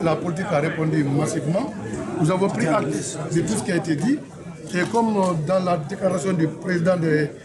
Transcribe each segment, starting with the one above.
La politique a répondu massivement. Nous avons pris acte de tout ce qui a été dit. Et comme dans la déclaration du président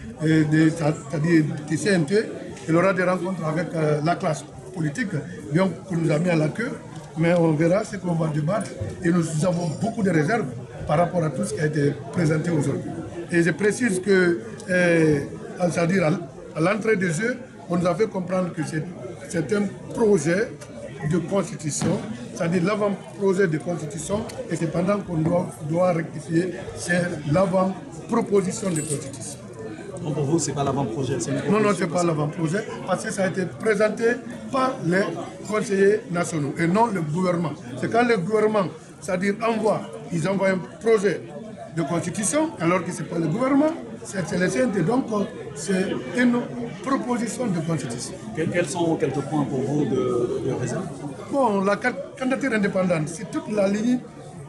c'est-à-dire du CNT, il aura des rencontres avec la classe politique, bien qu'on nous a mis à la queue, mais on verra ce qu'on va débattre. Et nous avons beaucoup de réserves par rapport à tout ce qui a été présenté aujourd'hui. Et je précise que, c'est-à-dire à l'entrée des jeux, on nous a fait comprendre que c'est un projet de constitution, c'est-à-dire l'avant-projet de constitution, et c'est pendant qu'on doit rectifier, c'est l'avant-proposition de constitution. Donc pour vous, ce n'est pas l'avant-projet? Non, ce n'est pas l'avant-projet, parce que ça a été présenté par les conseillers nationaux et non le gouvernement. C'est quand le gouvernement, c'est-à-dire ils envoient un projet de constitution, alors que ce n'est pas le gouvernement, c'est le CNT. Donc c'est une proposition de constitution. Quels sont quelques points pour vous de réserve? Bon, la candidature indépendante, c'est toute la ligne.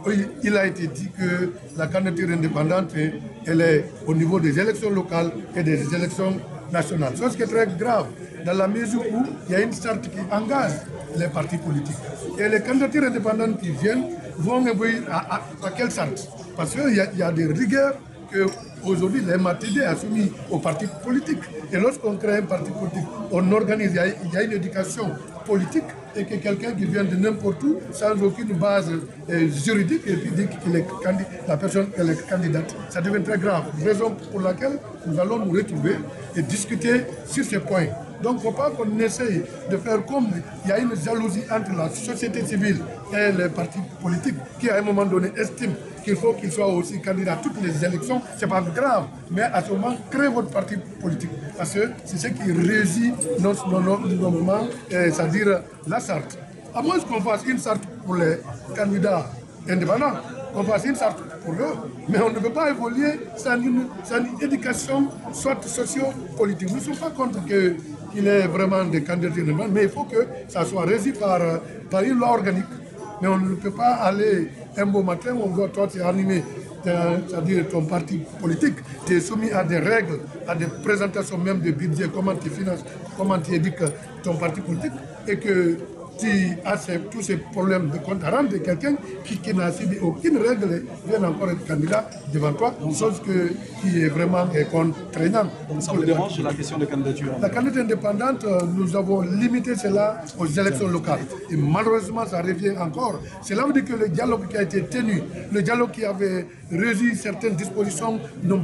Il a été dit que la candidature indépendante, elle est au niveau des élections locales et des élections nationales. Chose qui est très grave, dans la mesure où il y a une charte qui engage les partis politiques. Et les candidatures indépendantes qui viennent vont obéir à quelle charte? Parce qu'il y a des rigueurs qu'aujourd'hui les MATD a soumis aux partis politiques. Et lorsqu'on crée un parti politique, on organise, il y a une éducation politique, et que quelqu'un qui vient de n'importe où, sans aucune base juridique, et puis dit que la personne est candidate, ça devient très grave. Raison pour laquelle nous allons nous retrouver et discuter sur ces points. Donc il ne faut pas qu'on essaye de faire comme il y a une jalousie entre la société civile et les partis politiques qui à un moment donné estiment qu'il faut qu'ils soient aussi candidats à toutes les élections. Ce n'est pas grave, mais à ce moment, créez votre parti politique. Parce que c'est ce qui régit normalement, c'est-à-dire la charte. À moins qu'on fasse une charte pour les candidats indépendants, qu'on fasse une charte pour eux, mais on ne peut pas évoluer sans une éducation, soit socio-politique. Nous ne sommes pas contre qu'il y ait vraiment des candidatures indépendantes, mais il faut que ça soit régi par une loi organique. Mais on ne peut pas aller un beau matin, on doit toi animer, c'est-à-dire ton parti politique, tu es soumis à des règles, à des présentations même de budget, comment tu finances, comment tu éduques ton parti politique, et que tu as tous ces problèmes de compte à rendre de quelqu'un qui n'a suivi aucune règle vient encore être candidat devant toi, chose qui est vraiment contraignante. Donc ça vous dérange la question de candidature? La candidature indépendante, nous avons limité cela aux élections locales. Et malheureusement, ça revient encore. Cela veut dire que le dialogue qui a été tenu, le dialogue qui avait régi certaines dispositions,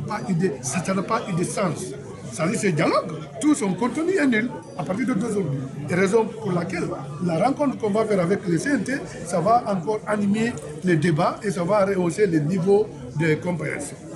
ça n'a pas eu de sens. Ça veut dire que ce dialogue, tout son contenu est nul à partir d'aujourd'hui. Et raison pour laquelle la rencontre qu'on va faire avec le CNT, ça va encore animer les débats et ça va rehausser le niveau de compréhension.